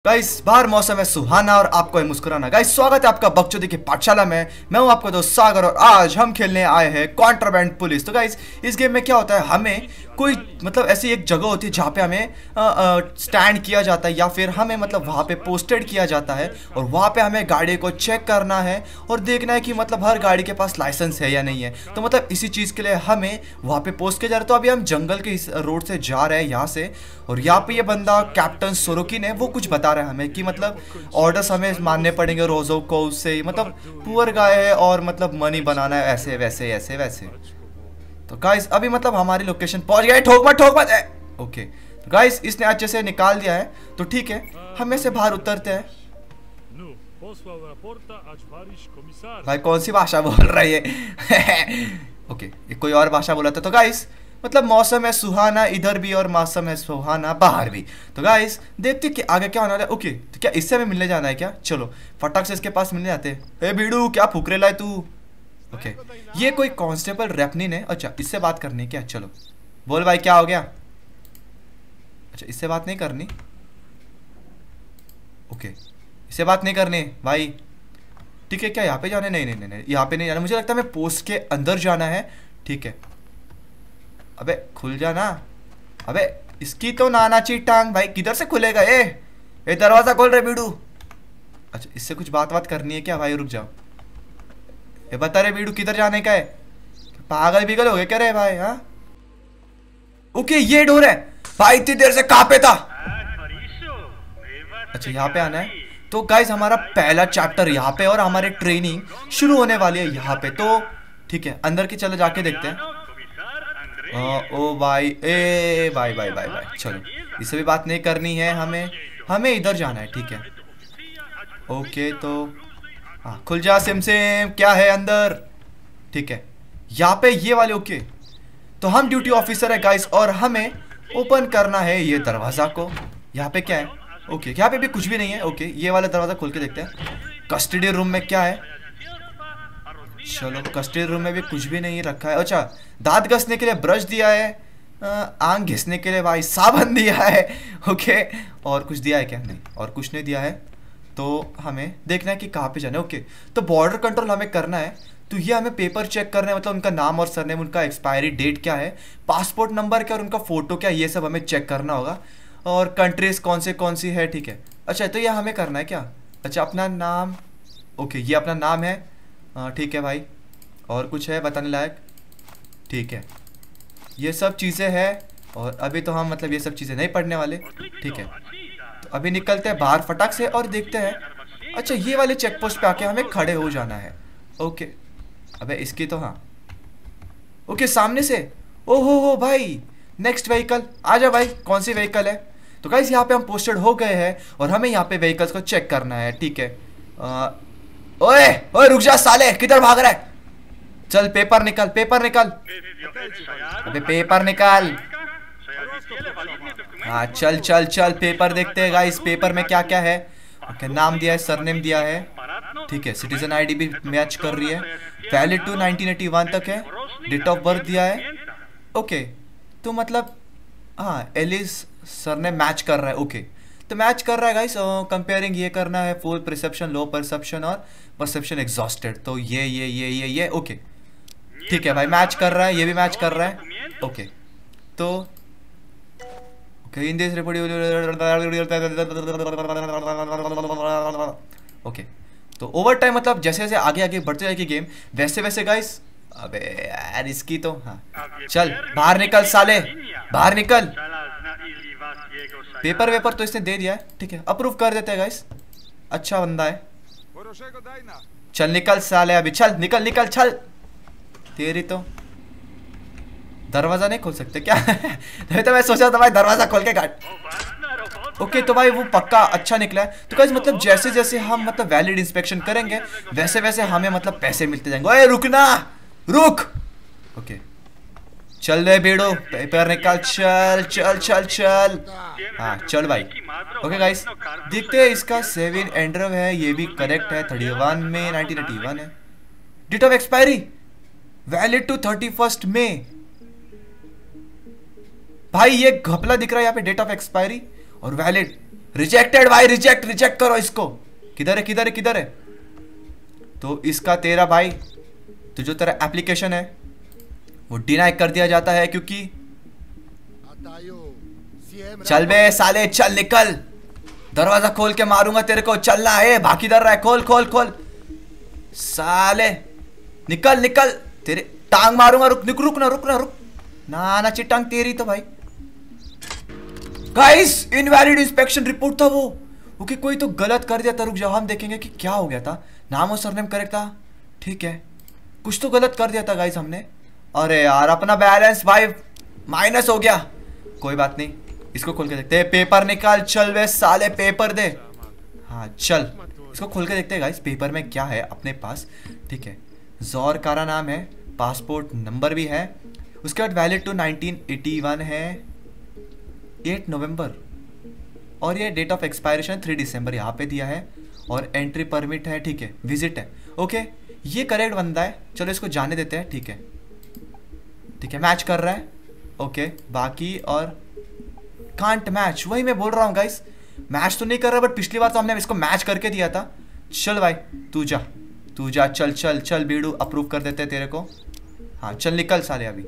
Guys बाहर मौसम है सुहाना और आपको है मुस्कुराना। गाइस स्वागत है आपका बकचोदी की पाठशाला में। मैं हूं आपका दोस्त सागर और आज हम खेलने आए हैं कॉन्ट्राबैंड पुलिस। तो गाइस इस गेम में क्या होता है, हमें कोई मतलब ऐसी एक जगह होती है जहाँ पे हमें स्टैंड किया जाता है या फिर हमें मतलब वहाँ पे पोस्टेड किया जाता है और वहाँ पे हमें गाड़ी को चेक करना है और देखना है कि मतलब हर गाड़ी के पास लाइसेंस है या नहीं है। तो मतलब इसी चीज़ के लिए हमें वहाँ पे पोस्ट किया जा रहा है। तो अभी हम जंगल के इस रोड से जा रहे हैं यहाँ से, और यहाँ पे ये बंदा कैप्टन सोरोकिन है, वो कुछ बता रहा है हमें कि मतलब ऑर्डर्स हमें मानने पड़ेंगे रोजो को, उससे मतलब पुअर गाय है और मतलब मनी बनाना है, ऐसे वैसे ऐसे वैसे। तो गाइस अभी मतलब हमारी लोकेशन पहुंच गए। ठोक मत ओके। तो गाइस इसने अच्छे से निकाल दिया है, तो ठीक है हम से बाहर उतरते हैं। भाई कौन सी भाषा बोल रही है? ओके ये कोई और भाषा बोला था। तो गाइस मतलब मौसम है सुहाना इधर भी और मौसम है सुहाना बाहर भी। तो गाइस देखते कि आगे क्या होने वाला है। ओके तो क्या इससे हमें मिलने जाना है क्या? चलो फटाक से इसके पास मिलने जाते हैं। ए बीड़ू क्या फूक रहे ला तू? ओके ये कोई कांस्टेबल रैपनिन है। अच्छा इससे बात करनी है क्या? चलो बोल भाई क्या हो गया? अच्छा इससे बात नहीं करनी। ओके इससे बात नहीं करनी भाई, ठीक है। क्या यहाँ पे जाना है? नहीं नहीं नहीं यहाँ पे नहीं जाना, मुझे लगता है हमें पोस्ट के अंदर जाना है। ठीक है अबे खुल जा ना। अबे इसकी तो नाना ची टांग, भाई किधर से खुलेगा? ए दरवाजा खोल रहे बीड़ू। अच्छा इससे कुछ बात करनी है क्या? भाई रुक जाओ। ये बता रहे बीड़ू किधर जाने का है? पागल बिगल हो गए क्या रे भाई? हाँ ओके ये डोर है भाई, इतनी देर से कहाँ पे था? अच्छा यहाँ पे आना है। तो गाइस हमारा पहला चैप्टर यहाँ पे और हमारी ट्रेनिंग शुरू होने वाली है यहाँ पे। तो ठीक है अंदर की चलो जाके देखते हैं। ओ भाई ए भाई भाई भाई भाई चलो इससे भी बात नहीं करनी है, हमें इधर जाना है। ठीक है ओके तो हाँ खुल जा सिम सिम, क्या है अंदर? ठीक है यहाँ पे ये वाले। ओके तो हम ड्यूटी ऑफिसर है गाइस और हमें ओपन करना है ये दरवाज़ा को। यहाँ पे क्या है? ओके यहाँ पे भी कुछ भी नहीं है। ओके ये वाला दरवाज़ा खोल के देखते हैं कस्टडी रूम में क्या है। चलो कस्टडी रूम में भी कुछ भी नहीं रखा है। अच्छा दांत घसने के लिए ब्रश दिया है, आंख घिसने के लिए भाई साबुन दिया है। ओके और कुछ दिया है क्या? नहीं और कुछ नहीं दिया है। तो हमें देखना है कि कहाँ पे जाना है। ओके तो बॉर्डर कंट्रोल हमें करना है। तो ये हमें पेपर चेक करना है, मतलब उनका नाम और सरनेम, उनका एक्सपायरी डेट क्या है, पासपोर्ट नंबर क्या और उनका फ़ोटो क्या, ये सब हमें चेक करना होगा। और कंट्रीज कौन सी है। ठीक है अच्छा तो ये हमें करना है क्या? अच्छा अपना नाम। ओके ये अपना नाम है। ठीक है भाई और कुछ है बताने लायक? ठीक है ये सब चीज़ें हैं और अभी तो हम मतलब ये सब चीज़ें नहीं पढ़ने वाले। ठीक है तो अभी निकलते हैं बाहर फटाक से और देखते हैं। अच्छा ये वाले चेक पोस्ट पे आके हमें खड़े हो जाना है। ओके अबे इसकी तो हाँ ओके सामने से। ओहो हो भाई नेक्स्ट व्हीकल आ जा भाई, कौन सी व्हीकल है? तो गाइस यहाँ पे हम पोस्टेड हो गए हैं और हमें यहाँ पे व्हीकल्स को चेक करना है। ठीक है ओए ओए रुक जा साले, किधर भाग रहा है? चल पेपर निकाल अबे पेपर निकाल। हाँ चल चल चल पेपर देखते हैं गाइस पेपर में क्या क्या है। ओके नाम दिया है, सरनेम दिया है। ठीक है सिटीजन आईडी भी मैच कर रही है, वैलिड टू 1981 तक है, डेट ऑफ बर्थ दिया है। ओके तो मतलब हाँ एलिस सरनेम मैच कर रहा है। ओके तो मैच कर रहा है गाइस। कंपेयरिंग ये करना है फुल परसेप्शन, लो परसेप्शन और परसेप्शन एग्जॉस्टेड। तो ये ओके ठीक है भाई मैच कर रहा है, ये भी मैच कर रहा है। ओके तो इन दिस रिपोर्ट। ओके तो ओवर टाइम मतलब जैसे जैसे आगे आगे बढ़ते जाएगी गेम वैसे वैसे गाइस। अबे यार इसकी तो हाँ चल बाहर निकल साले, बाहर निकल। पेपर वेपर तो इसने दे दिया है। ठीक है अप्रूव कर देते हैं गाइस, अच्छा बंदा है। चल निकल साले अभी, चल निकल चल। तेरी तो दरवाजा नहीं खोल सकते क्या? तो मैं सोचा था भाई दरवाजा खोल के काट। ओके तो भाई वो पक्का अच्छा निकला है। तो गाइस मतलब जैसे जैसे हम मतलब वैलिड इंस्पेक्शन करेंगे वैसे वैसे हमें मतलब पैसे मिलते जाएंगे। ओए रुकना रुक। ओके चल रहे बेड़ो पेपर निकाल, चल। हाँ चल भाई। ओके गाइस देखते हैं इसका 7 एंड्रव है, ये भी करेक्ट है। 31 में 1981 है। Date of expiry valid to 31 मई। भाई ये घपला दिख रहा है यहाँ पे, डेट ऑफ एक्सपायरी और वैलिड रिजेक्टेड भाई, रिजेक्ट रिजेक्ट करो इसको। किधर है किधर है किधर है? तो इसका तेरा भाई तो जो तेरा एप्लीकेशन है वो डिनाई कर दिया जाता है, क्योंकि चल बे साले चल निकल, दरवाजा खोल के मारूंगा तेरे को, चलना है। बाकी दर रहा है, खोल खोल खोल साले, निकल निकल, तेरे टांग मारूंगा। रुक रुक रुक ना रुक ना रुक ना ना चिटांग तेरी तो भाई। गाइस इनवैलिड इंस्पेक्शन रिपोर्ट था वो। ओके कोई तो गलत कर दिया था, रुक जाओ हम देखेंगे कि क्या हो गया था। नाम और सरनेम करेक्ट था, ठीक है, कुछ तो गलत कर दिया था गाइस हमने। अरे यार अपना बैलेंस भाई माइनस हो गया, कोई बात नहीं, इसको खोल के देखते हैं। पेपर निकाल, चल वे साले पेपर दे। हाँ चल इसको खोल के देखते हैं गाइस पेपर में क्या है अपने पास, ठीक है। जौर कारा नाम है, पासपोर्ट नंबर भी है, उसके बाद वैलिड टू 1981 है, 8 नवंबर, और ये डेट ऑफ एक्सपायरेशन 3 दिसंबर यहाँ पे दिया है, और एंट्री परमिट है, ठीक है, विजिट है। ओके ये करेक्ट बंदा है, चलो इसको जाने देते हैं, ठीक है ठीक है, मैच कर रहा है। ओके बाकी और कांट मैच, वही मैं बोल रहा हूँ गाइस, मैच तो नहीं कर रहा, बट पिछली बार तो हमने इसको मैच करके दिया था। चल भाई तू जा, चल चल चल बीड़ू अप्रूव कर देते हैं तेरे को। हाँ चल निकल साले अभी।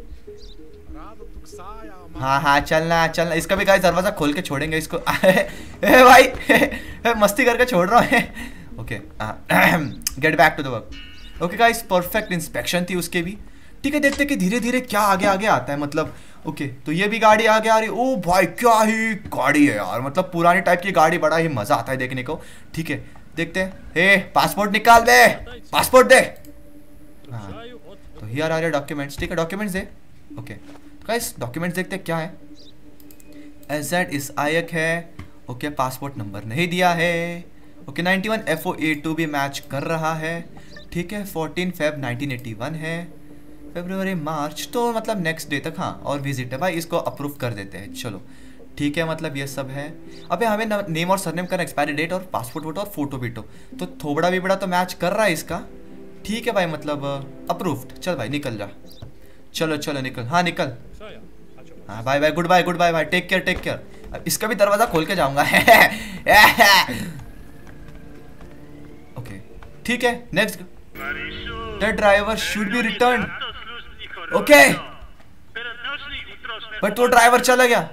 हाँ हाँ चलना चलना, इसका भी गाइस दरवाजा खोल के छोड़ेंगे इसको। ए भाई मस्ती करके छोड़ रहा है। Okay get back to the work. Okay guys perfect inspection थी उसके भी, ठीक है। देखते कि धीरे धीरे क्या आगे आगे आता है, मतलब ओके तो ये भी गाड़ी आगे आ रही। ओ भाई क्या ही गाड़ी है यार, मतलब पुरानी टाइप की गाड़ी, बड़ा ही मजा आता है देखने को, ठीक है। देखते हैं, हे पासपोर्ट निकाल दे, पासपोर्ट दे। हाँ तो हियर आर योर डॉक्यूमेंट्स, ठीक है डॉक्यूमेंट्स दे। ओके गाइस डॉक्यूमेंट्स देखते हैं क्या है। एजेड इस आयक है, ओके पासपोर्ट नंबर नहीं दिया है, ओके 91 FOA2 भी मैच कर रहा है, ठीक है। 14 फेब 1981 है, फरवरी मार्च तो मतलब नेक्स्ट डे तक। हाँ और विजिट है भाई, इसको अप्रूव कर देते हैं, चलो ठीक है। मतलब ये सब है। अबे हमें नेम और सरनेम का एक्सपायरी डेट और पासपोर्ट फोटो और फोटो बीटो, तो थोबड़ा भी बड़ा तो मैच कर रहा है इसका, ठीक है भाई, मतलब अप्रूव्ड। चल भाई निकल जा, चलो चलो निकल, हाँ निकल। हाँ बाय बाय, गुड बाय भाई, टेक केयर टेक केयर। अब इसका भी दरवाजा खोल के जाऊंगा। ओके ठीक है next, the driver should be return. Okay but वो ड्राइवर चला गया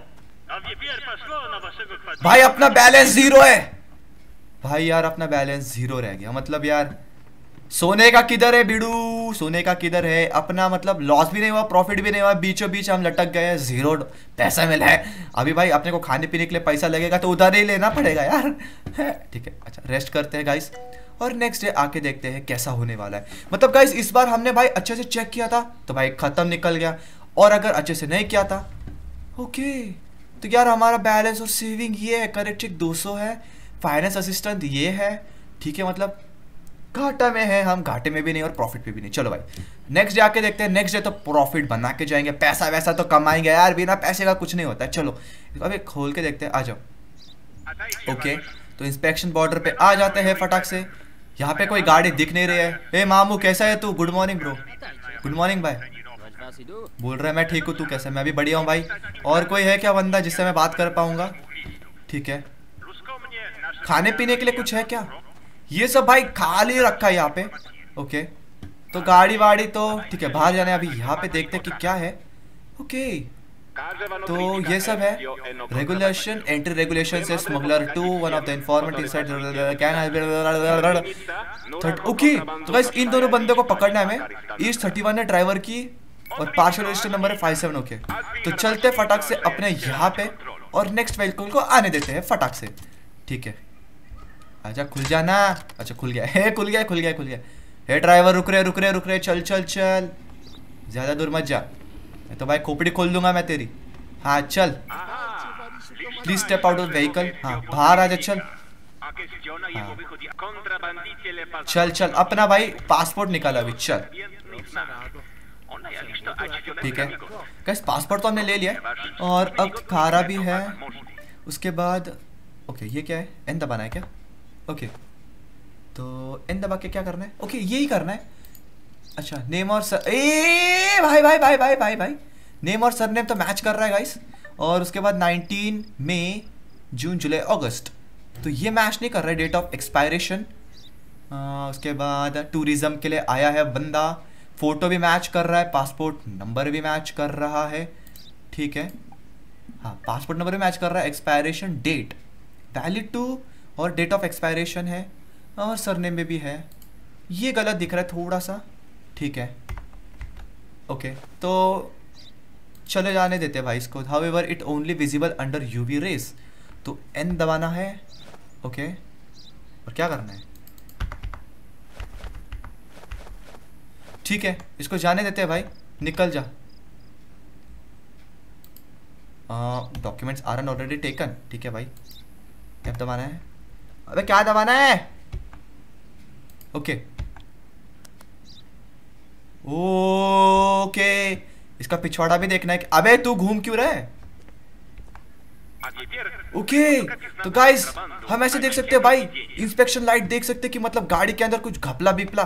भाई, अपना बैलेंस 0 है भाई यार, अपना बैलेंस 0 रह गया। मतलब यार सोने का किधर है बिड़ू, सोने का किधर है अपना, मतलब लॉस भी नहीं हुआ प्रॉफिट भी नहीं हुआ, बीचों बीच हम लटक गए, 0 पैसा मिला है। अभी भाई अपने को खाने पीने के लिए पैसा लगेगा तो उधार ही लेना पड़ेगा यार, ठीक है। अच्छा रेस्ट करते हैं गाइस, और नेक्स्ट डे आके देखते हैं कैसा होने वाला है। मतलब गाइस इस बार हमने भाई अच्छे से चेक किया था तो भाई खत्म निकल गया, और अगर अच्छे से नहीं किया था ओके तो यार हमारा बैलेंस और सेविंग ये है, करेक्ट चेक 200 है, फाइनेंस असिस्टेंट ये है, ठीक है। मतलब घाटा में है हम, घाटे में भी नहीं और प्रॉफिट पे भी नहीं। चलो भाई नेक्स्ट डे आके देखते हैं, नेक्स्ट डे तो प्रॉफिट बना के जाएंगे, पैसा वैसा तो कमाएंगे यार, बिना पैसे का कुछ नहीं होता है। चलो अभी खोल के देखते हैं, आ जाओ। ओके तो इंस्पेक्शन बॉर्डर पे आ जाते हैं फटाक से। यहाँ पे कोई गाड़ी दिख नहीं रही है। ए मामू कैसा है तू? Good morning bro. Good morning भाई। बोल रहा है मैं ठीक हूँ, तू कैसा? मैं भी बढ़िया हूँ भाई। और कोई है क्या बंदा जिससे मैं बात कर पाऊंगा? ठीक है, खाने पीने के लिए कुछ है क्या? ये सब भाई खाली रखा है यहाँ पे। ओके तो गाड़ी वाड़ी तो ठीक है, बाहर जाने अभी यहाँ पे देखते हैं कि क्या है। ओके तो ये सब है रेगुलेशन, एंट्री रेगुलेशन से smuggler to one of the informant inside can. Okay तो गाइस इन दोनों बंदे को पकड़ना है हमें। ईस्ट 31 है ड्राइवर की और पार्शियल रजिस्टर नंबर है 57। ओके तो चलते फटाक से अपने यहाँ पे और नेक्स्ट व्हीकल को आने देते हैं फटाक से। ठीक है आजा, खुल जाना। अच्छा खुल गया है, खुल गया खुल गया खुल गया। हे ड्राइवर रुक रहे, चल चल चल, ज्यादा दूर मत जा, तो भाई खोपड़ी खोल दूंगा मैं तेरी। हाँ चल, please step out of vehicle. हाँ बाहर आ जा, चल। हाँ। चल चल अपना भाई पासपोर्ट निकाल अभी, चल। ठीक है गाइस पासपोर्ट तो हमने ले लिया और अब खारा भी है। उसके बाद ओके ये क्या है? एन दबाना है क्या? ओके तो एन दबा के क्या करना है? ओके यही करना है। अच्छा नेम और सर, ए भाई भाई भाई भाई भाई भाई नेम और सरनेम तो मैच कर रहा है गाइस। और उसके बाद 19 मई, जून, जुलाई, अगस्त, तो ये मैच नहीं कर रहा है डेट ऑफ एक्सपायरेशन। उसके बाद टूरिज्म के लिए आया है बंदा, फोटो भी मैच कर रहा है, पासपोर्ट नंबर भी मैच कर रहा है, ठीक है। हाँ पासपोर्ट नंबर भी मैच कर रहा है, एक्सपायरेशन डेट वैलिड टू और डेट ऑफ एक्सपायरेशन है, और सरनेम में भी है। ये गलत दिख रहा है थोड़ा सा, ठीक है ओके। तो चले जाने देते भाई इसको। However it only visible under UV rays, तो एन दबाना है ओके। और क्या करना है, ठीक है इसको जाने देते हैं भाई, निकल जा। डॉक्यूमेंट्स आर ऑलरेडी टेकन, ठीक है भाई। क्या दबाना है, अबे क्या दबाना है, ओके ओके। इसका पिछवाड़ा भी देखना है कि अबे तू घूम क्यों रहा है, ओके। तो गाइस हम ऐसे देख सकते हैं भाई, इंस्पेक्शन लाइट देख सकते हैं कि मतलब गाड़ी के अंदर कुछ घपला बिपला।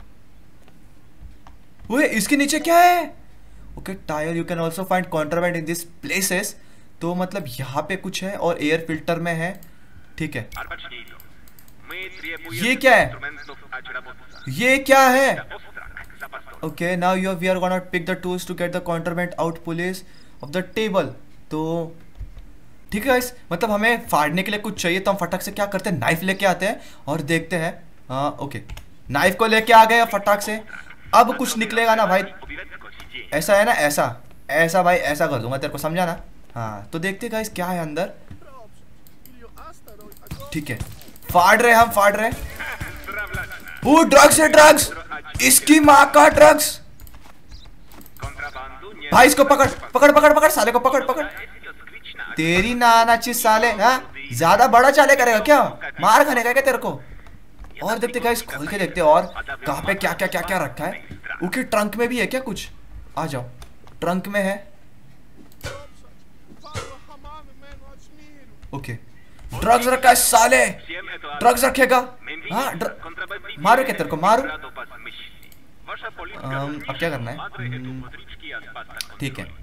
ओए इसके नीचे क्या है, okay tire you can also find contraband in this places, तो मतलब यहाँ पे कुछ है और एयर फिल्टर में है, ठीक है। ये क्या है, ये क्या है, okay now you we are gonna pick the tools to get the contraband out police of the table. तो ठीक है गाइस, मतलब हमें फाड़ने के लिए कुछ चाहिए, तो हम फटाक से क्या करते हैं, नाइफ लेके आते हैं और देखते हैं। हाँ ओके नाइफ को लेके आ गए फटाक से। अब कुछ निकलेगा ना भाई, ऐसा है ना, ऐसा ऐसा भाई ऐसा कर दूंगा तेरे को, समझा ना। हाँ तो देखते गाइस क्या है अंदर, ठीक है फाड़ रहे हम, फाड़ रहे। वो ड्रग्स है, ड्रग्स, इसकी माँ का ड्रग्स। भाई इसको पकड़ पकड़ पकड़ पकड़, साले को पकड़ पकड़, तेरी नानाची साले। हाँ ज्यादा बड़ा चाले करेगा क्या, मार खाने का क्या तेरे को। और देखते गाइस, खोल के देखते और कहाँ पे क्या क्या क्या क्या रखा है। ओके ट्रंक में भी है क्या कुछ, आ जाओ ट्रंक में है, ओके ड्रग्स रखा है साले, ड्रग्स रखेगा। हाँ मारो क्या तेरे को, मारो। अब क्या करना है, ठीक है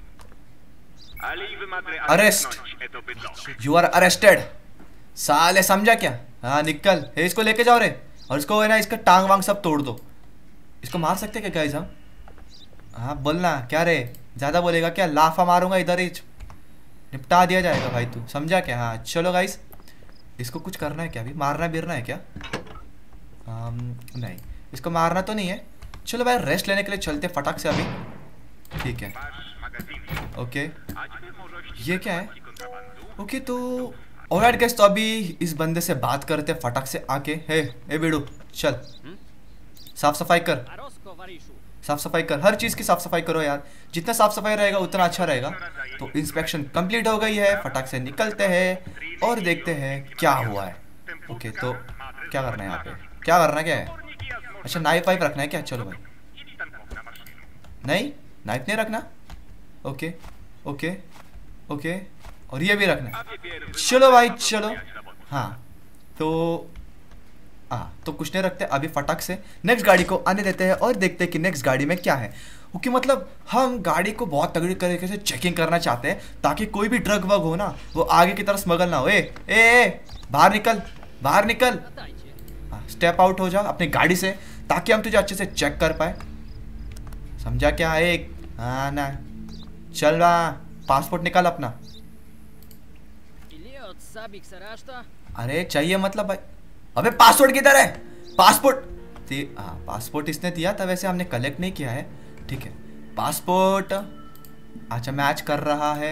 अरेस्ट, यू आर अरेस्टेड साले, समझा क्या। हाँ निकल, है इसको लेके जाओ रे, और इसको है ना इसका टांग वांग सब तोड़ दो। इसको मार सकते क्या गाइस हम, हाँ बोलना क्या रे, ज्यादा बोलेगा क्या, लाफा मारूंगा इधर ही, निपटा दिया जाएगा भाई तू, समझा क्या। हाँ चलो गाइस, इसको कुछ करना है क्या, अभी मारना बिरना है क्या, नहीं इसको मारना तो नहीं है। चलो भाई रेस्ट लेने के लिए चलते फटाक से अभी, ठीक है ओके। ये क्या है, ओके तो ऑलराइट गाइस, तो अभी इस बंदे से बात करते फटाक से आके। हे बेड़ू चल साफ सफाई कर, साफ सफाई कर, हर चीज़ की साफ सफाई करो यार, जितना साफ सफाई रहेगा उतना अच्छा रहेगा। तो इंस्पेक्शन कंप्लीट हो गई है, फटाक से निकलते हैं और देखते हैं क्या हुआ है। ओके तो क्या करना है यहाँ पे, क्या करना क्या है, अच्छा नाइफ वाइफ रखना है क्या, चलो भाई नहीं नाइफ नहीं रखना, ओके ओके ओके, और ये भी रखना है, चलो भाई चलो। हाँ तो कुछ नहीं रखते अभी, फटाक से नेक्स्ट गाड़ी को आने देते हैं और देखते हैं कि नेक्स्ट गाड़ी में क्या है। क्योंकि मतलब हम गाड़ी को बहुत तगड़ी तरीके से चेकिंग करना चाहते हैं, ताकि कोई भी ड्रग वग हो ना वो आगे की तरफ स्मगल ना हो। ए बाहर निकल, बाहर निकल, स्टेप आउट हो जा अपनी गाड़ी से, ताकि हम तुझे अच्छे से चेक कर पाए, समझा क्या। एक हाँ ना, चल रहा, पासपोर्ट निकाल अपना। अरे चाहिए मतलब भाई, अबे पासपोर्ट किधर है, पासपोर्ट। हाँ पासपोर्ट इसने दिया था, वैसे हमने कलेक्ट नहीं किया है, ठीक है। पासपोर्ट अच्छा मैच कर रहा है,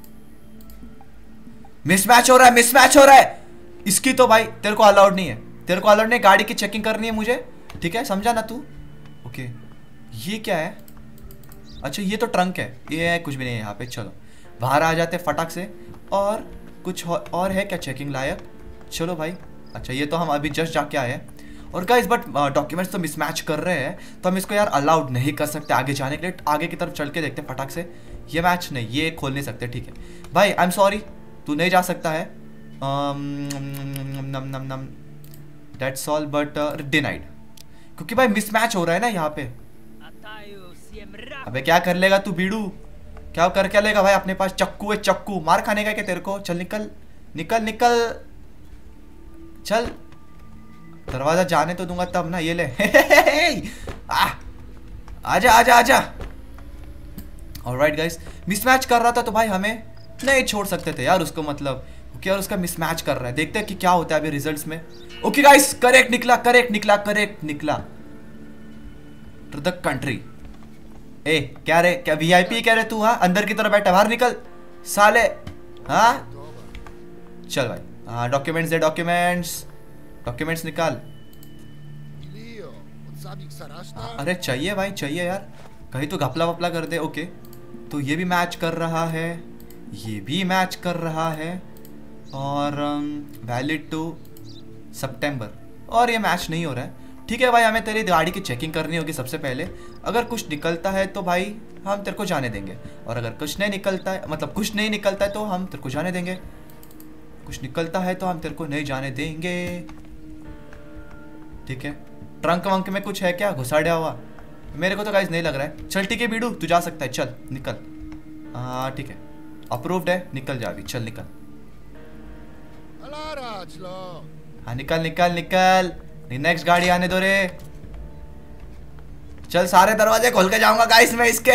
मिसमैच हो रहा है, मिसमैच हो रहा है। इसकी तो भाई तेरे को अलाउड नहीं है, तेरे को अलाउड नहीं, गाड़ी की चेकिंग करनी है मुझे, ठीक है समझा ना तू। ओके ये क्या है, अच्छा ये तो ट्रंक है, ये कुछ भी नहीं है यहाँ पे। चलो बाहर आ जाते फटाक से, और कुछ और है क्या चेकिंग लायक, चलो भाई। अच्छा ये तो हम अभी जस्ट जाके आए हैं, और गाइस बट डॉक्यूमेंट्स तो मिसमैच कर रहे हैं, तो हम इसको यार अलाउड नहीं कर सकते आगे जाने के लिए। आगे की तरफ चल के देखते फटाक से, ये मैच नहीं, ये खोल नहीं सकते, ठीक है भाई आई एम सॉरी, तू नहीं जा सकता है, दैट्स ऑल बट डिनाइड, क्योंकि भाई मिसमैच हो रहा है ना यहाँ पे। अबे क्या कर लेगा तू बीड़ू, क्या कर क्या लेगा भाई, अपने पास चक्कू है, चक्कू मार खाने का क्या तेरे को, चल निकल निकल निकल। चल दरवाजा जाने तो दूंगा तब ना। ये ले आजा आजा आजा। ऑलराइट गाइस, मिसमैच कर रहा था तो भाई हमें नहीं छोड़ सकते थे यार उसको, मतलब ओके। और उसका मिसमैच कर रहा है, देखते हैं कि क्या होता है अभी रिजल्ट्स में। ओके गाइस, करेक्ट निकला करेक्ट निकला करेक्ट निकला। To the country. ए क्या रे, क्या वीआईपी कह रहे तू? हाँ अंदर की तरफ बैठा, बाहर निकल साले। हाँ चल भाई, हाँ डॉक्यूमेंट्स दे, डॉक्यूमेंट्स निकाल। अरे चाहिए भाई चाहिए यार, कहीं तो घपला वपला कर दे। ओके तो ये भी मैच कर रहा है, ये भी मैच कर रहा है, और वैलिड टू सितंबर, और ये मैच नहीं हो रहा है। ठीक है भाई, हमें तेरी गाड़ी की चेकिंग करनी होगी सबसे पहले। अगर कुछ निकलता है तो भाई हम तेरे को जाने देंगे, और अगर कुछ नहीं निकलता है, मतलब कुछ नहीं निकलता है तो हम तेरे को जाने देंगे। कुछ निकलता है तो हम तेरे को नहीं जाने देंगे। ठीक है, ट्रंक वंक में कुछ है क्या घुसाड़िया हुआ? मेरे को तो गाइस नहीं लग रहा है। चल ठीक है बीडू, तू जा सकता है, चल निकल। हाँ ठीक है, अप्रूव्ड है, निकल जा अभी, चल निकल। हाँ निकल निकल निकल, नेक्स्ट गाड़ी आने दो रे। चल सारे दरवाजे खोल के जाऊंगा गाइस मैं इसके।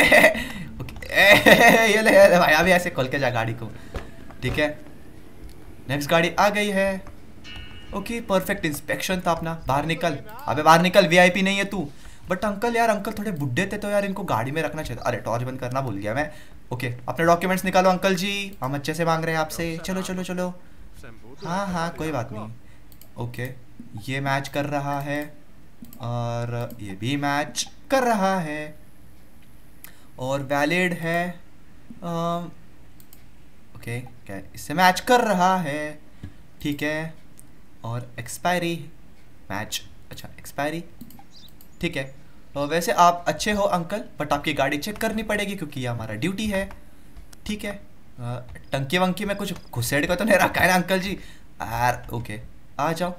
ये ले भाई, अभी ऐसे खोल के जा गाड़ी को। ठीक है, नेक्स्ट गाड़ी आ गई है। ओके परफेक्ट, इंस्पेक्शन था अपना। बाहर निकल, अबे बाहर निकल, वीआईपी नहीं है तू। बट अंकल यार, अंकल थोड़े बुड्ढे थे तो यार इनको गाड़ी में रखना चाहिए। अरे टॉर्च बंद करना भूल गया मैं। ओके अपने डॉक्यूमेंट्स निकालो अंकल जी, हम अच्छे से मांग रहे हैं आपसे। चलो चलो चलो, हाँ हाँ कोई बात नहीं। ओके ये मैच कर रहा है, और ये भी मैच कर रहा है, और वैलिड है। ओके क्या इससे मैच कर रहा है? ठीक है, और एक्सपायरी मैच, अच्छा एक्सपायरी ठीक है। वैसे आप अच्छे हो अंकल, बट आपकी गाड़ी चेक करनी पड़ेगी क्योंकि ये हमारा ड्यूटी है। ठीक है, टंकी वंकी में कुछ घुसेड़ का तो नहीं रखा है ना अंकल जी? यार ओके आ जाओ।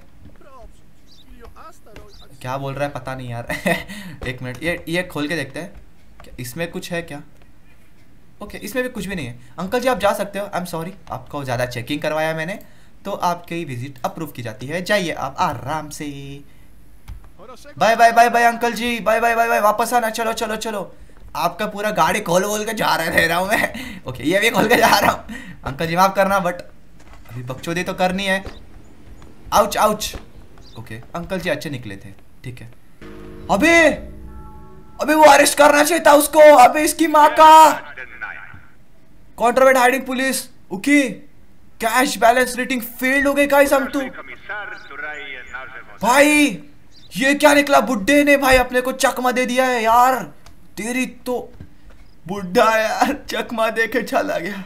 क्या बोल रहा है पता नहीं यार। एक मिनट, ये खोल के देखते हैं क्या इसमें कुछ है क्या? ओके इसमें भी कुछ भी नहीं है। अंकल जी आप जा सकते हो, आई एम सॉरी, आपको ज़्यादा चेकिंग करवाया मैंने, तो आपकी विजिट अप्रूव की जाती है। जाइए आप आराम से। Bye bye bye bye uncle ji, bye bye bye bye, वापस आना। चलो चलो चलो, आपका पूरा गाड़ी खोल खोल के जा रहा हूँ मैं। ओके ये भी खोल के जा रहा हूँ। अंकल जी माफ करना, बट अभी बकचोदी तो करनी है। Ouch ouch. Okay uncle ji अच्छे निकले थे। ठीक है, अबे अबे वो अरेस्ट करना चाहिए था उसको। अबे इसकी माँ का contraband hiding police. Okay cash balance rating failed हो गए गाइस हम तो। भाई ये क्या निकला, बुड्ढे ने भाई अपने को चकमा दे दिया है यार। तेरी तो बुड्ढा यार चकमा दे के चला गया।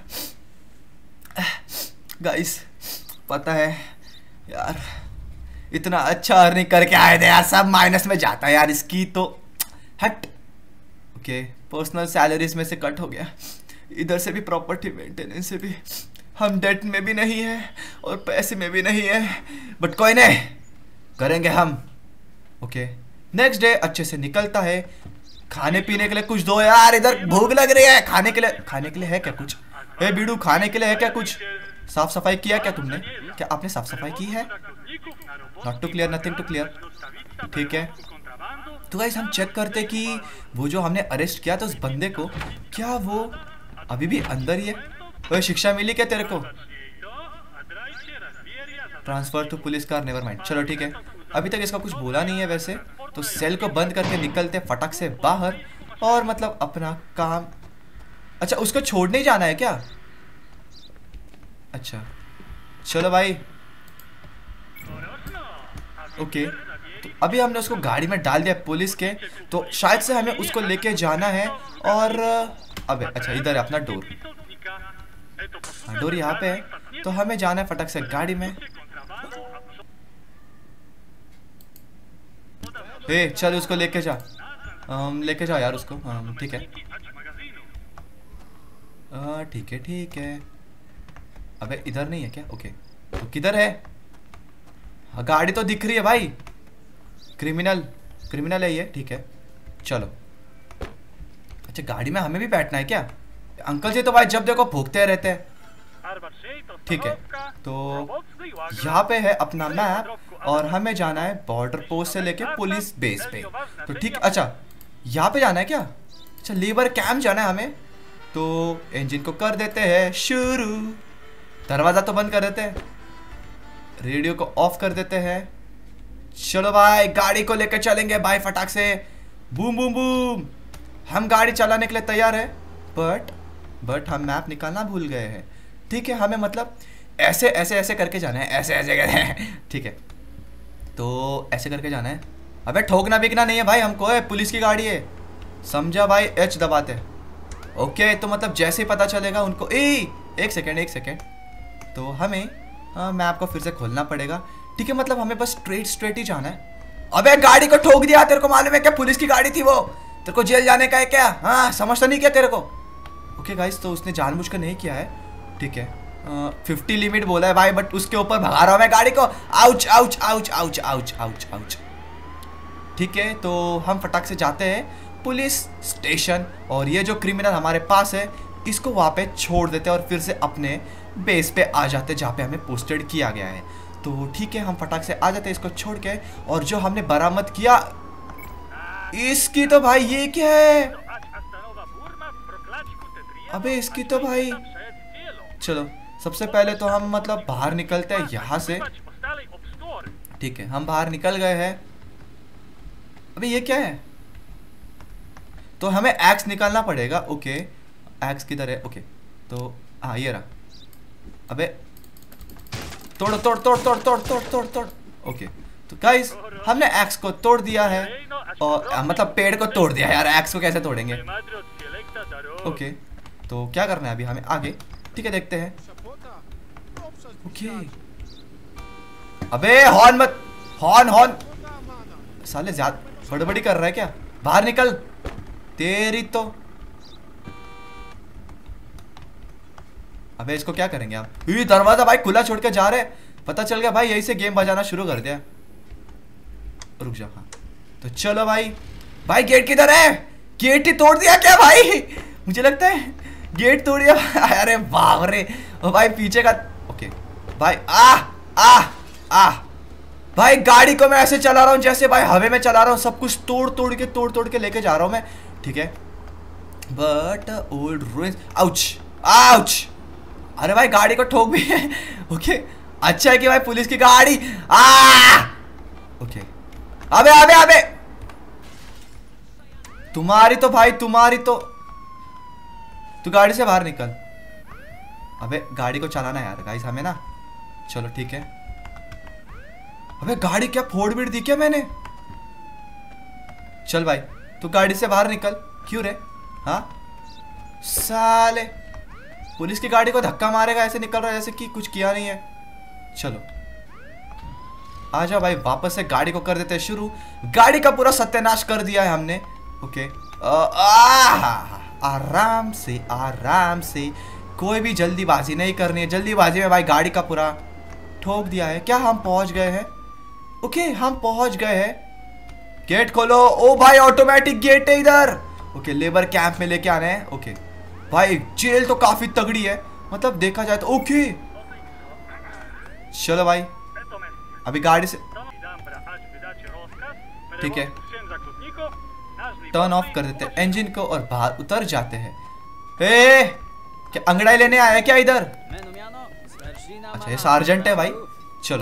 गाइस पता है यार, इतना अच्छा अर्निंग करके आए थे यार, सब माइनस में जाता है यार इसकी तो। हट। ओके पर्सनल सैलरीज में से कट हो गया, इधर से भी प्रॉपर्टी मेंटेनेंस से भी। हम डेट में भी नहीं है और पैसे में भी नहीं है, बट कोई नहीं, करेंगे हम। ओके नेक्स्ट डे अच्छे से निकलता है। खाने पीने के लिए कुछ दो यार, इधर भूख लग रही है। खाने के लिए है क्या कुछ? ए बीडू खाने के लिए है क्या कुछ? साफ सफाई किया क्या तुमने? क्या आपने साफ सफाई की है? Not to clear, nothing to clear. ठीक है, तो गाइस हम चेक करते कि वो जो हमने अरेस्ट किया था उस बंदे को, क्या वो अभी भी अंदर ही है? ओए शिक्षा मिली क्या तेरे को? Transfer to police car, never mind. चलो ठीक है, अभी तक इसका कुछ बोला नहीं है वैसे, तो सेल को बंद करके निकलते फटक से बाहर, और मतलब अपना काम। अच्छा उसको छोड़ने ही जाना है क्या? अच्छा चलो भाई। ओके तो अभी हमने उसको गाड़ी में डाल दिया पुलिस के, तो शायद से हमें उसको लेके जाना है। और अबे अच्छा इधर है अपना डोर, डोर यहाँ पे है, तो हमें जाना है फटक से गाड़ी में। ए चल उसको लेके जा, लेके जाओ यार उसको। ठीक है ठीक है ठीक है। अबे इधर नहीं है क्या? ओके तो किधर है? हाँ गाड़ी तो दिख रही है भाई। क्रिमिनल है ये। ठीक है चलो। अच्छा गाड़ी में हमें भी बैठना है क्या? अंकल जी तो भाई जब देखो भूखते रहते हैं। ठीक है तो यहाँ पे है अपना मैप और हमें जाना है बॉर्डर पोस्ट से लेके पुलिस बेस पे। तो ठीक, अच्छा यहाँ पे जाना है क्या? अच्छा लेबर कैंप जाना है हमें। तो इंजन को कर देते हैं शुरू, दरवाजा तो बंद कर देते हैं, रेडियो को ऑफ कर देते हैं। चलो भाई गाड़ी को लेकर चलेंगे भाई फटाक से, बूम बूम बूम। हम गाड़ी चलाने के लिए तैयार है, बट हम मैप निकालना भूल गए हैं। ठीक है, हमें मतलब ऐसे ऐसे ऐसे करके जाना है, ऐसे ऐसे करके ठीक है, तो ऐसे करके जाना है। अबे ठोकना बिकना नहीं है भाई हमको, है पुलिस की गाड़ी है, समझा भाई? एच दबाते। ओके, तो मतलब जैसे ही पता चलेगा उनको, एक सेकेंड, तो हमें मैप को फिर से खोलना पड़ेगा। ठीक है, मतलब हमें बस स्ट्रेट ही जाना है। अबे गाड़ी को ठोक दिया, तेरे को मालूम है क्या? पुलिस की गाड़ी थी वो, तेरे को जेल जाने का है क्या? हाँ, समझता नहीं क्या तेरे को? ओके गाइस, तो उसने जानबूझकर नहीं किया है। ठीक है, 50 लिमिट बोला है भाई, बट उसके ऊपर भगा रहा हूँ मैं गाड़ी को। Ouch ouch ouch ouch ouch ouch ouch. ठीक है, तो हम फटाक से जाते हैं पुलिस स्टेशन और ये जो क्रिमिनल हमारे पास है इसको वहाँ पे छोड़ देते हैं और फिर से अपने बेस पे आ जाते हैं जहाँ पे हमें पोस्टेड किया गया है। तो ठीक है, हम फटाक से आ जाते हैं इसको छोड़ के। और जो हमने बरामद किया, इसकी तो भाई ये क्या है? अबे इसकी तो भाई, चलो सबसे पहले तो हम मतलब बाहर निकलते हैं यहाँ से। ठीक है, हम बाहर निकल गए हैं। अबे ये क्या है? तो हमें एक्स निकालना पड़ेगा। ओके, एक्स किधर है? ओके, तो हाँ ये रहा। अबे तोड़ तोड़ तोड़ तोड़ तोड़ तोड़ तोड़ तोड़। ओके, तो गाइस हमने एक्स को तोड़ दिया है, और मतलब पेड़ को तोड़ दिया यार, एक्स को कैसे तोड़ेंगे? ओके, तो क्या करना है अभी हमें आगे? ठीक है, देखते हैं। ओके, अबे हॉर्न मत, हॉर्न साले ज्यादा बड़बड़ी कर रहा है क्या? बाहर निकल तेरी तो। अबे इसको क्या करेंगे आप? दरवाजा भाई खुला छोड़ के जा रहे, पता चल गया भाई यहीं से गेम बजाना शुरू कर दिया। रुक जा। हाँ तो चलो भाई गेट किधर है? गेट ही तोड़ दिया क्या भाई? मुझे लगता है गेट तोड़ दिया। अरे बाप रे, ओ भाई पीछे का। ओके भाई, आ भाई गाड़ी को मैं ऐसे चला रहा हूँ जैसे भाई हवे में चला रहा हूँ, सब कुछ तोड़ तोड़ के लेके जा रहा हूँ मैं। ठीक है, but old ruins. Ouch ouch. अरे भाई गाड़ी को ठोक भी है। ओके, अच्छा है कि भाई पुलिस की गाड़ी। ओके, अबे तुम्हारी तो तू गाड़ी से बाहर निकल। अबे गाड़ी को चलाना यार गाइस हमें ना। चलो ठीक है। अबे गाड़ी क्या फोड़ बीड़ दी क्या मैंने? चल भाई तू गाड़ी से बाहर निकल। क्यों रे? हाँ साले, पुलिस की गाड़ी को धक्का मारेगा, ऐसे निकल रहा है जैसे कि कुछ किया नहीं है। चलो आ जाओ भाई, वापस से गाड़ी को कर देते हैं शुरू। गाड़ी का पूरा सत्यानाश कर दिया है हमने। ओके, आराम से, कोई भी जल्दीबाजी नहीं करनी है। जल्दीबाजी में भाई गाड़ी का पूरा ठोक दिया है। क्या हम पहुंच गए हैं? ओके, हम पहुंच गए हैं। गेट खोलो। ओ भाई ऑटोमेटिक गेट है इधर। ओके, लेबर कैंप में लेके आने हैं। ओके भाई, जेल तो काफी तगड़ी है मतलब देखा जाए तो। ओके चलो भाई, अभी गाड़ी से ठीक है टर्न ऑफ कर देते हैं इंजन को और बाहर उतर जाते हैं। क्या अंगड़ाई लेने आया क्या इधर? अच्छा ये सार्जेंट है भाई। चलो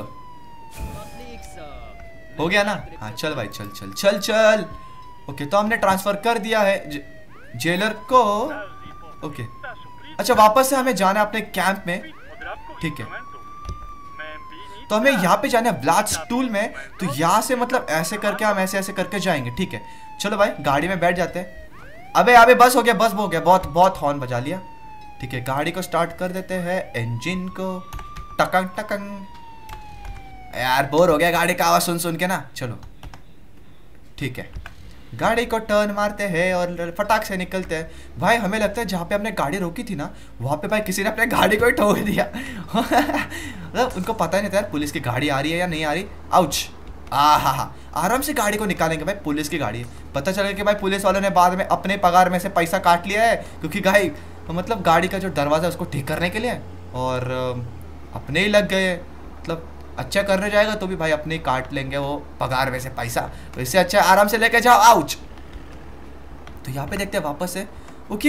हो गया ना? हाँ चल भाई, चल। ओके, तो हमने ट्रांसफर कर दिया है जेलर को। ओके, अच्छा वापस से हमें जाना है अपने कैंप में। ठीक है, तो हमें यहाँ पे जाना है ब्लास्ट स्टूल में। तो यहाँ से मतलब ऐसे करके हम ऐसे करके जाएंगे। ठीक है, चलो भाई गाड़ी में बैठ जाते हैं। अबे बस हो गया, बहुत हॉर्न बजा लिया। ठीक है, गाड़ी को स्टार्ट कर देते हैं, इंजन को टकंग। यार बोर हो गया गाड़ी का आवाज सुन के ना। चलो ठीक है, गाड़ी को टर्न मारते हैं और फटाक से निकलते हैं। भाई हमें लगता है जहाँ पे हमने गाड़ी रोकी थी ना, वहाँ पे भाई किसी ने अपने गाड़ी को ही ठोक दिया। मतलब उनको पता ही नहीं था यार पुलिस की गाड़ी आ रही है या नहीं आ रही। आउच। आराम से गाड़ी को निकालेंगे भाई, पुलिस की गाड़ी है। पता चला कि भाई पुलिस वालों ने बाद में अपने पगार में से पैसा काट लिया है, क्योंकि भाई मतलब गाड़ी का जो दरवाज़ा उसको ठीक करने के लिए और अपने ही लग गए। मतलब अच्छा करने जाएगा तो भी भाई अपने काट लेंगे वो पगार में से पैसा, तो इससे अच्छा आराम से लेके जाओ। आउच। तो यहाँ पे देखते हैं वापस से। ओके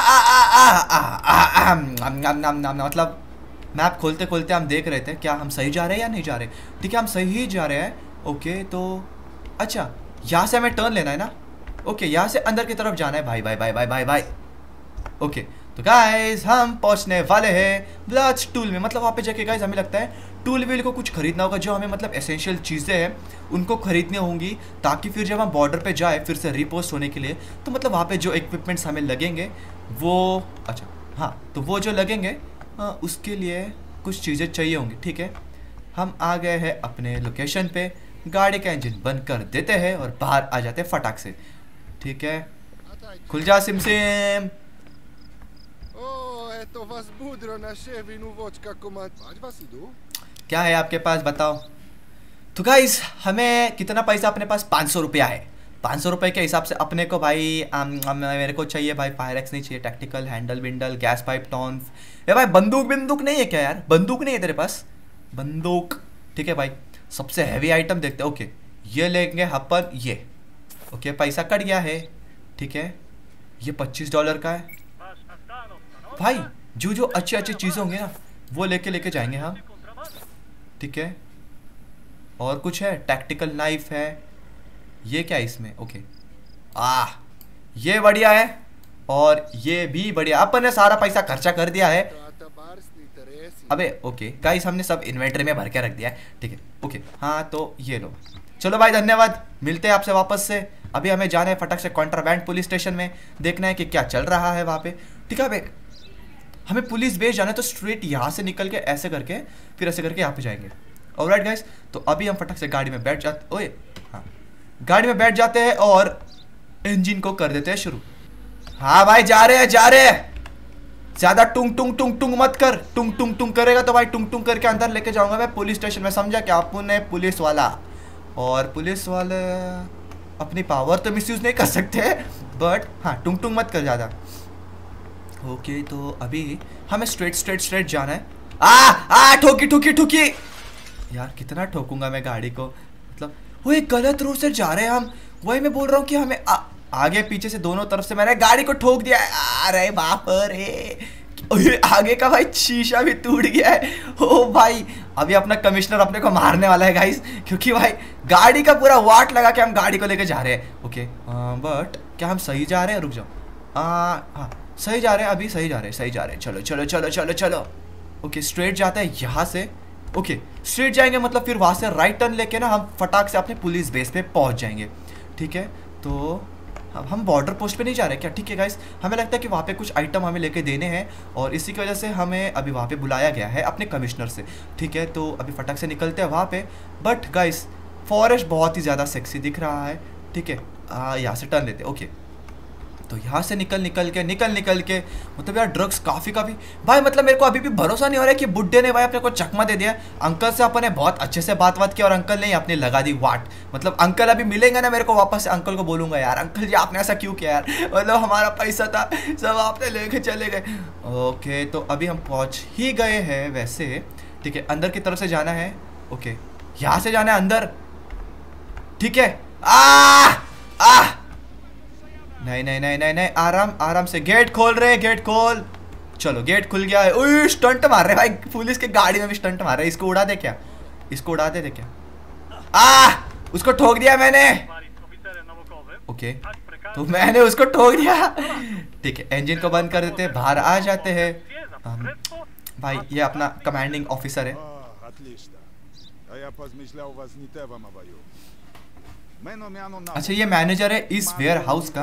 मतलब मैप खोलते खोलते हम देख रहे थे क्या हम सही जा रहे हैं या नहीं जा रहे। ठीक है हम सही ही जा रहे हैं। ओके तो अच्छा यहाँ से हमें टर्न लेना है ना। ओके यहाँ से अंदर की तरफ जाना है भाई भाई भाई भाई भाई भाई। ओके तो गाइस हम पहुंचने वाले हैं ब्लाच टूल में। मतलब वहाँ पे जाके गाइस हमें लगता है टूल व्हील को कुछ खरीदना होगा, जो हमें मतलब एसेंशियल चीज़ें हैं उनको खरीदनी होंगी, ताकि फिर जब हम बॉर्डर पे जाए फिर से रिपोस्ट होने के लिए, तो मतलब वहाँ पे जो इक्विपमेंट्स हमें लगेंगे वो अच्छा हाँ तो वो जो लगेंगे उसके लिए कुछ चीज़ें चाहिए होंगी। ठीक है हम आ गए हैं अपने लोकेशन पे, गाड़ी का इंजन बंद कर देते हैं और बाहर आ जाते हैं फटाक से। ठीक है खुल जा सिम सिम। क्या है आपके पास बताओ। तो गाइस हमें कितना पैसा अपने पास 500 रुपया है। 500 रुपये के हिसाब से अपने को भाई मेरे को चाहिए भाई फायरएक्स नहीं चाहिए, tactical handle windle gas pipe tons. ये भाई बंदूक नहीं है क्या यार, बंदूक नहीं है तेरे पास बंदूक। ठीक है भाई सबसे हैवी आइटम देखते हैं। ओके ये लेंगे अपन ये। ओके पैसा कट गया है। ठीक है ये $25 का है भाई। जो जो अच्छी अच्छी चीज़ें होंगी ना वो लेके जाएंगे हम। ठीक है और कुछ है टैक्टिकल नाइफ है। ये क्या है इसमें। ओके ये बढ़िया है और ये भी बढ़िया। अपन ने सारा पैसा खर्चा कर दिया है। अबे ओके गाइस हमने सब इन्वेंटरी में भर के रख दिया है। ठीक है ओके हाँ तो ये लो चलो भाई धन्यवाद, मिलते हैं आपसे वापस से। अभी हमें जाना है फटक से कॉन्ट्राबैंड पुलिस स्टेशन में, देखना है कि क्या चल रहा है वहाँ पे। ठीक है भाई हमें पुलिस बेस जाना है तो स्ट्रेट यहाँ से निकल के ऐसे करके फिर ऐसे करके यहाँ पे जाएंगे। ऑलराइट गाइस तो अभी हम फटक से गाड़ी में बैठ जाते ओए हाँ गाड़ी में बैठ जाते हैं और इंजन को कर देते हैं शुरू। हाँ भाई जा रहे हैं ज्यादा टुंग टुंग टुंग टुंग मत कर। टुंग टुंग टुंग करेगा तो भाई टुंग टुंग करके अंदर लेके जाऊंगा मैं पुलिस स्टेशन में, समझा क्या। अपन है पुलिस वाला और पुलिस वाले अपनी पावर तो मिसयूज नहीं कर सकते, बट हाँ टुंग टुंग मत कर ज़्यादा। ओके तो अभी हमें स्ट्रेट जाना है। ठोकी यार कितना ठोकूंगा मैं गाड़ी को, मतलब वो एक गलत रूट से जा रहे हैं हम। वही मैं बोल रहा हूँ कि हमें आगे पीछे से दोनों तरफ से मैंने गाड़ी को ठोक दिया है। अरे बाप रे आगे का भाई शीशा भी टूट गया है। ओ भाई अभी अपना कमिश्नर अपने को मारने वाला है गाइस, क्योंकि भाई गाड़ी का पूरा वाट लगा के हम गाड़ी को लेके जा रहे हैं। ओके बट क्या हम सही जा रहे हैं, रुक जाओ। हाँ सही जा रहे हैं, अभी सही जा रहे हैं। चलो। ओके स्ट्रेट जाता है यहाँ से। ओके स्ट्रेट जाएंगे मतलब फिर वहाँ से राइट टर्न लेके ना हम फटाक से अपने पुलिस बेस पे पहुँच जाएंगे। ठीक है तो अब हम बॉर्डर पोस्ट पे नहीं जा रहे क्या। ठीक है गाइस हमें लगता है कि वहाँ पे कुछ आइटम हमें लेके देने हैं और इसी की वजह से हमें अभी वहाँ पे बुलाया गया है अपने कमिश्नर से। ठीक है तो अभी फटाक से निकलते हैं वहाँ पे। बट गाइस फॉरेस्ट बहुत ही ज़्यादा सेक्सी दिख रहा है। ठीक है यहाँ से टर्न लेते। ओके तो यहाँ से निकल के मतलब यार ड्रग्स काफ़ी भाई, मतलब मेरे को अभी भी भरोसा नहीं हो रहा है कि बुड्ढे ने भाई अपने को चकमा दे दिया। अंकल से अपन ने बहुत अच्छे से बात किया और अंकल ने अपने लगा दी वाट। मतलब अंकल अभी मिलेंगे ना मेरे को वापस से, अंकल को बोलूँगा यार अंकल जी आपने ऐसा क्यों किया यार, मतलब हमारा पैसा था सब आपने लेके चले गए। ओके तो अभी हम पहुँच ही गए हैं वैसे। ठीक है अंदर की तरफ से जाना है। ओके यहाँ से जाना है अंदर। ठीक है नहीं आराम से गेट खोल रहे हैं, गेट खोल। चलो गेट खुल गया है। ओए स्टंट मार रहे भाई, पुलिस के गाड़ी में भी स्टंट मार रहे। इसको उड़ा दे क्या, उसको ठोक दिया मैंने। ओके तो मैंने उसको ठोक दिया। ठीक है इंजन को बंद कर देते हैं, बाहर आ जाते हैं। भाई ये अपना कमांडिंग ऑफिसर है। अच्छा ये मैनेजर है इस वेयर हाउस का,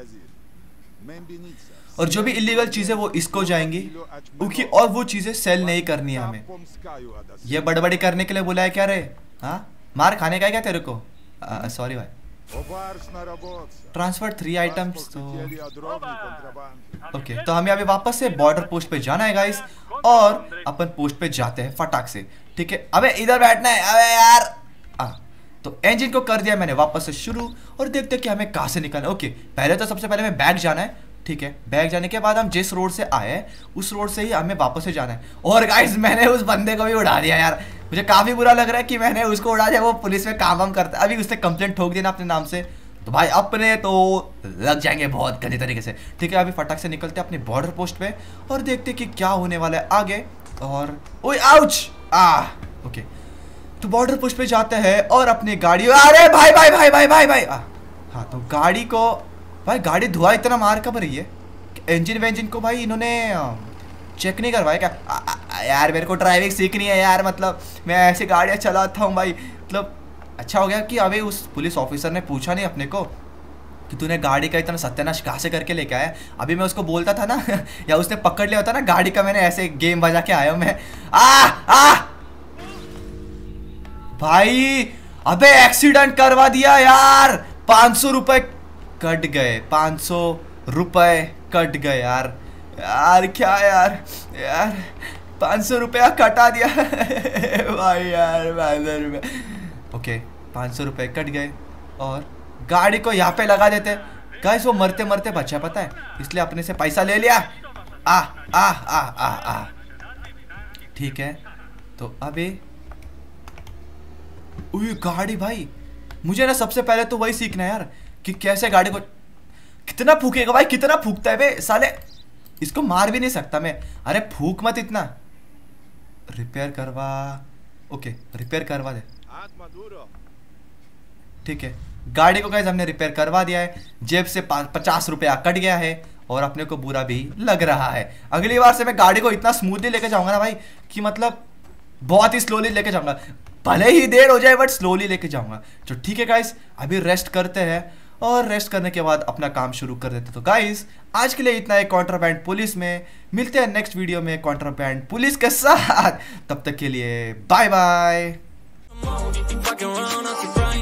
और जो भी इलीगल चीजें वो इसको जाएंगी क्योंकि और वो चीजें सेल नहीं करनी है हमें। ये बड़बड़ी करने के लिए बुलाया क्या रे, हाँ मार खाने का है क्या तेरे को। सॉरी भाई। Transfer 3 items. तो ओके तो हमें अभी वापस से बॉर्डर पोस्ट पे जाना है गाइस, और अपन पोस्ट पे जाते हैं फटाक से। ठीक है अबे इधर बैठना है, अबे यार। तो इंजन को कर दिया मैंने वापस से शुरू, और देखते कि हमें कहाँ से निकलना है। ओके पहले तो सबसे पहले हमें बैक जाना है। ठीक है बैक जाने के बाद हम जिस रोड से आए उस रोड से ही हमें वापस से जाना है। और गाइस मैंने उस बंदे को भी उड़ा दिया यार, मुझे काफी बुरा लग रहा है कि मैंने उसको उड़ा दिया, वो पुलिस में काम करता है। अभी उसने कंप्लेंट ठोक देना अपने नाम से, तो भाई अपने तो लग जाएंगे बहुत गंदे तरीके से। ठीक है, अभी फटाक से निकलते हैं अपने बॉर्डर पोस्ट पे और देखते कि क्या होने वाला है आगे। और ओए आउच ओके, तो बॉर्डर पोस्ट पे जाते हैं और अपनी गाड़ी, अरे भाई भाई भाई भाई भाई भाई हाँ, तो गाड़ी को भाई, गाड़ी धुआं इतना मार कब रही है, इंजन वेंजिन को भाई इन्होंने चेक नहीं करवाया क्या? यार मेरे को ड्राइविंग सीखनी है यार, मतलब मैं ऐसी गाड़ियाँ चलाता हूँ भाई। मतलब अच्छा हो गया कि अभी उस पुलिस ऑफिसर ने पूछा नहीं अपने को कि तूने गाड़ी का इतना सत्यानाश कहाँ से करके लेके आया। अभी मैं उसको बोलता था ना या उसने पकड़ लिया होता ना गाड़ी का, मैंने ऐसे गेम बजा के आया हूँ मैं। भाई अबे एक्सीडेंट करवा दिया यार, 500 रुपए कट गए, 500 रुपए कट गए यार। यार क्या यार 500 रुपया कटा दिया भाई यार, 500 रुपये। ओके 500 रुपये कट गए और गाड़ी को यहाँ पे लगा देते। गाइस वो मरते मरते बचा पता है, इसलिए अपने से पैसा ले लिया। ठीक है, तो अभी गाड़ी भाई, मुझे ना सबसे पहले तो वही सीखना है यार कि कैसे गाड़ी को, कितना फूकेगा भाई, कितना फूकता है बे साले, इसको मार भी नहीं सकता मैं। अरे फूक मत इतना, रिपेयर करवा। ओके रिपेयर करवा दे, ठीक है। गाड़ी को गाइस हमने रिपेयर करवा दिया है, जेब से 50 रुपया कट गया है और अपने को बुरा भी लग रहा है। अगली बार से मैं गाड़ी को इतना स्मूथली लेके जाऊंगा ना भाई कि मतलब बहुत ही स्लोली लेके जाऊंगा, भले ही देर हो जाए बट स्लोली लेके जाऊंगा। तो ठीक है गाइस, अभी रेस्ट करते हैं और रेस्ट करने के बाद अपना काम शुरू कर देते। तो गाइस आज के लिए इतना है कॉन्ट्राबैंड पुलिस में, मिलते हैं नेक्स्ट वीडियो में कॉन्ट्राबैंड पुलिस के साथ। तब तक के लिए बाय बाय।